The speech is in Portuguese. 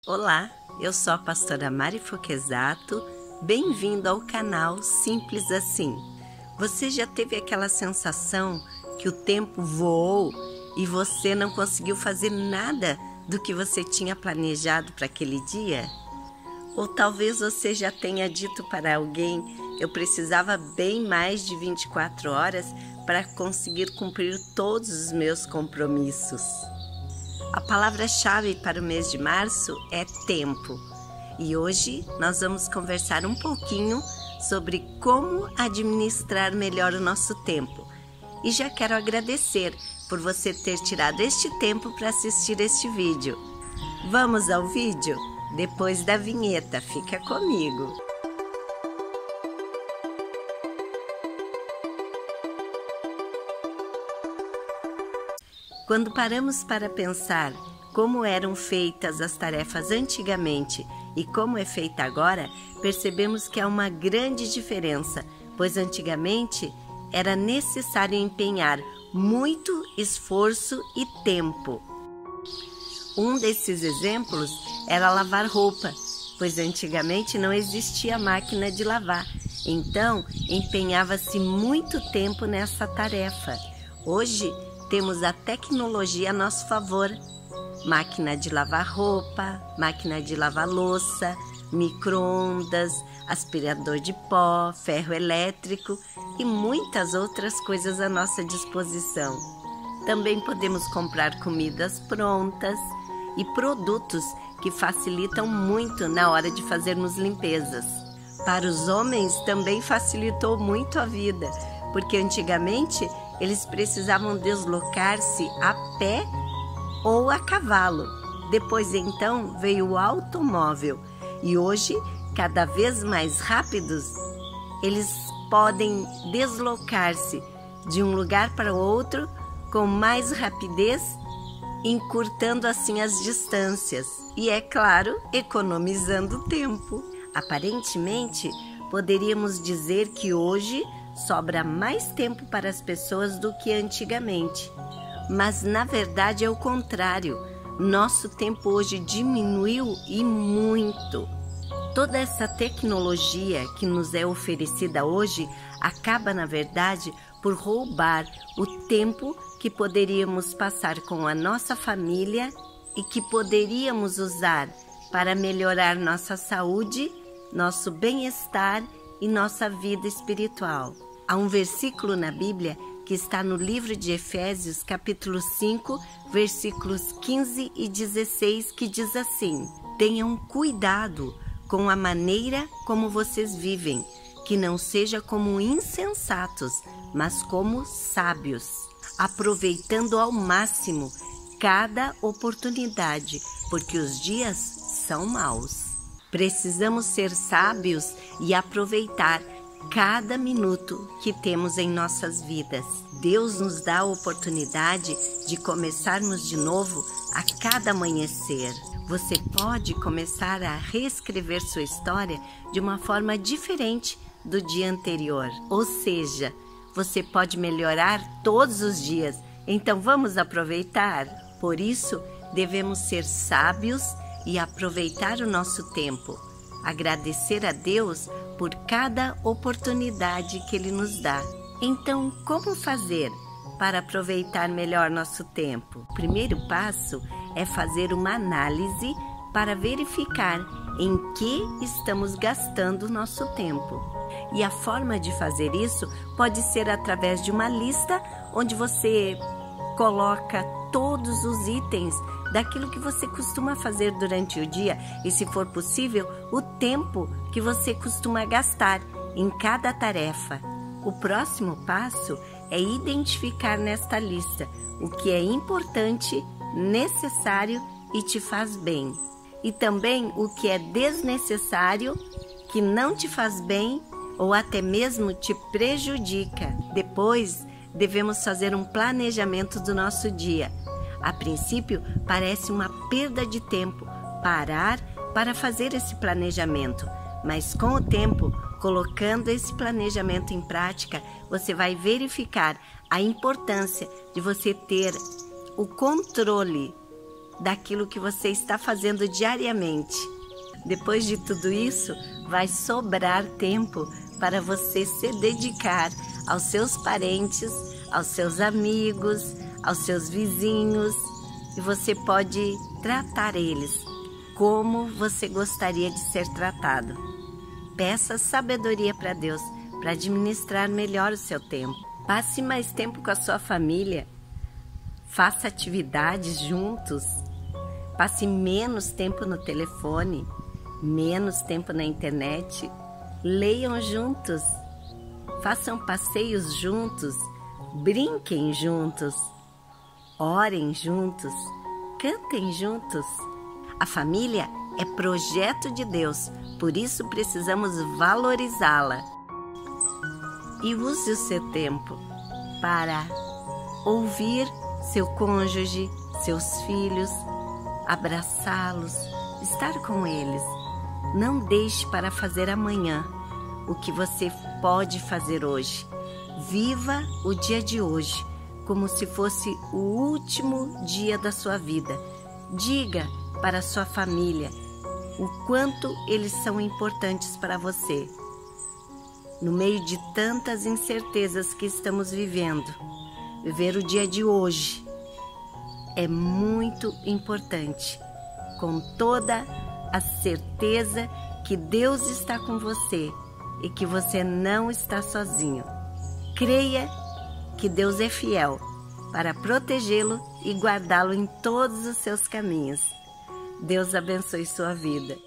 Olá, eu sou a pastora Mari Foquesato, bem-vindo ao canal Simples Assim. Você já teve aquela sensação que o tempo voou e você não conseguiu fazer nada do que você tinha planejado para aquele dia? Ou talvez você já tenha dito para alguém: eu precisava bem mais de 24 horas para conseguir cumprir todos os meus compromissos. A palavra-chave para o mês de março é tempo. E hoje nós vamos conversar um pouquinho sobre como administrar melhor o nosso tempo. E já quero agradecer por você ter tirado este tempo para assistir este vídeo. Vamos ao vídeo? Depois da vinheta, fica comigo. Quando paramos para pensar como eram feitas as tarefas antigamente e como é feita agora, percebemos que há uma grande diferença, pois antigamente era necessário empenhar muito esforço e tempo. Um desses exemplos era lavar roupa, pois antigamente não existia máquina de lavar, então empenhava-se muito tempo nessa tarefa. Hoje, temos a tecnologia a nosso favor. Máquina de lavar roupa, máquina de lavar louça, micro-ondas, aspirador de pó, ferro elétrico e muitas outras coisas à nossa disposição. Também podemos comprar comidas prontas e produtos que facilitam muito na hora de fazermos limpezas. Para os homens também facilitou muito a vida, porque antigamente eles precisavam deslocar-se a pé ou a cavalo. Depois então veio o automóvel e hoje, cada vez mais rápidos, eles podem deslocar-se de um lugar para outro com mais rapidez, encurtando assim as distâncias e, é claro, economizando tempo. Aparentemente, poderíamos dizer que hoje sobra mais tempo para as pessoas do que antigamente. Mas, na verdade, é o contrário. Nosso tempo hoje diminuiu e muito. Toda essa tecnologia que nos é oferecida hoje acaba, na verdade, por roubar o tempo que poderíamos passar com a nossa família e que poderíamos usar para melhorar nossa saúde, nosso bem-estar e nossa vida espiritual. Há um versículo na Bíblia que está no livro de Efésios, capítulo 5, versículos 15 e 16, que diz assim: tenham cuidado com a maneira como vocês vivem, que não seja como insensatos, mas como sábios, aproveitando ao máximo cada oportunidade, porque os dias são maus. Precisamos ser sábios e aproveitar cada minuto que temos em nossas vidas. Deus nos dá a oportunidade de começarmos de novo a cada amanhecer. Você pode começar a reescrever sua história de uma forma diferente do dia anterior. Ou seja, você pode melhorar todos os dias. Então vamos aproveitar? Por isso, devemos ser sábios e aproveitar o nosso tempo. Agradecer a Deus por cada oportunidade que Ele nos dá. Então, como fazer para aproveitar melhor nosso tempo? O primeiro passo é fazer uma análise para verificar em que estamos gastando nosso tempo. E a forma de fazer isso pode ser através de uma lista onde você coloca todos os itens daquilo que você costuma fazer durante o dia e, se for possível, o tempo que você costuma gastar em cada tarefa. O próximo passo é identificar nesta lista o que é importante, necessário e te faz bem, e também o que é desnecessário, que não te faz bem ou até mesmo te prejudica. Depois, devemos fazer um planejamento do nosso dia. A princípio, parece uma perda de tempo parar para fazer esse planejamento, mas com o tempo, colocando esse planejamento em prática, você vai verificar a importância de você ter o controle daquilo que você está fazendo diariamente. Depois de tudo isso, vai sobrar tempo para você se dedicar aos seus parentes, aos seus amigos, aos seus vizinhos, e você pode tratar eles como você gostaria de ser tratado. Peça sabedoria para Deus para administrar melhor o seu tempo. Passe mais tempo com a sua família. Faça atividades juntos. Passe menos tempo no telefone, menos tempo na internet. Leiam juntos. Façam passeios juntos. Brinquem juntos. Orem juntos. Cantem juntos. A família é projeto de Deus, por isso precisamos valorizá-la. E use o seu tempo para ouvir seu cônjuge, seus filhos, abraçá-los, estar com eles. Não deixe para fazer amanhã o que você pode fazer hoje. Viva o dia de hoje como se fosse o último dia da sua vida. Diga para a sua família o quanto eles são importantes para você. No meio de tantas incertezas que estamos vivendo, viver o dia de hoje é muito importante, com toda a certeza que Deus está com você e que você não está sozinho. Creia que Deus é fiel para protegê-lo e guardá-lo em todos os seus caminhos. Deus abençoe sua vida.